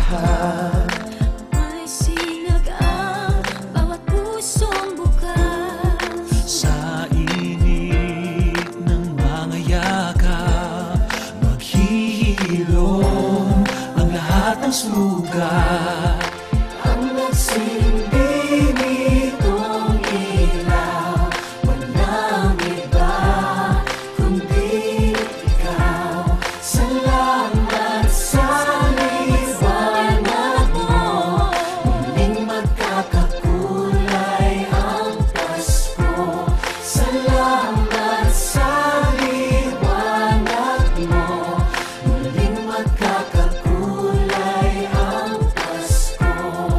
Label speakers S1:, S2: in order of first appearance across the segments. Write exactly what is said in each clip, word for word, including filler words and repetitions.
S1: lahat.
S2: May sinag ang bawat pusong bukas.
S1: Sa init ng mga yakap, maghihilom ang lahat ng sugat. Ang nagsilbi nitong ilaw, walang iba kundi ikaw. Salamat sa liwanag mo, muling magkakakulay ang Pasko. Salamat sa liwanag mo, muling magkakakulay ang Pasko.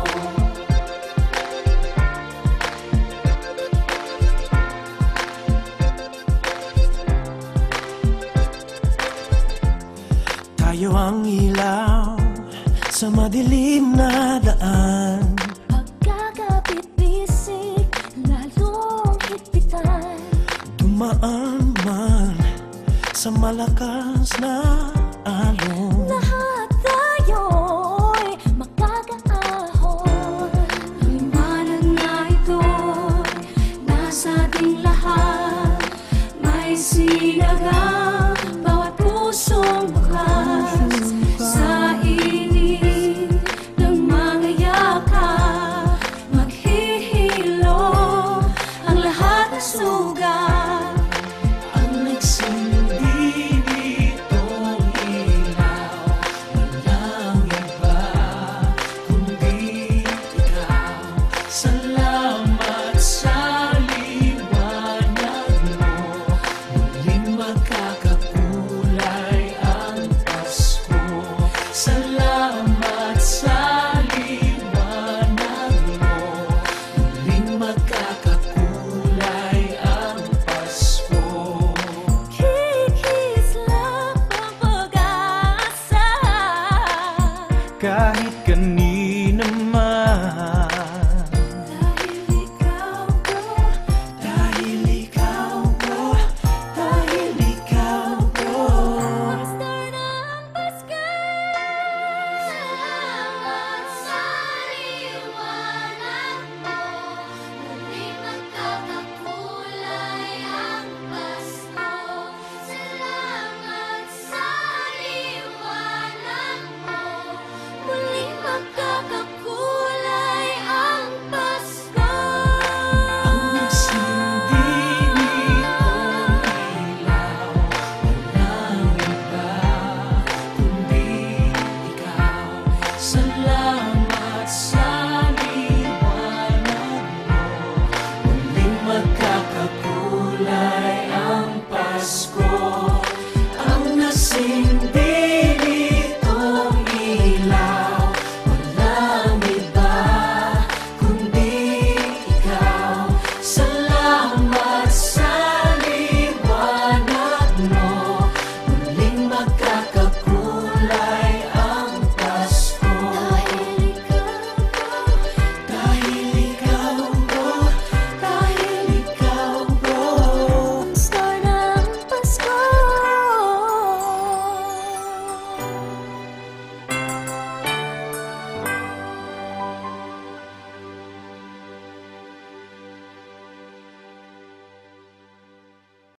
S1: Tayo ang ilaw sa madilim na daan.
S2: Pagkakapit-bisig, lalong higpitan.
S1: Dumaan man sa malakas na alon.
S2: Lahat tayo'y magkakaahon. Liwanag na ito'y nasa ating lahat. May sinagang bawat pusong bukas. Sa init ng mga yakap, maghihilom ang lahat ng sugat.
S1: Ang nagsilbi nitong ilaw, walang iba kundi ikaw. Salamat sa liwanag mo, muling magkakakulay ang Pasko. Salamat sa liwanag mo, muling magkakakulay ang Pasko.
S2: Kikislap ang pag-asa.
S1: Kahit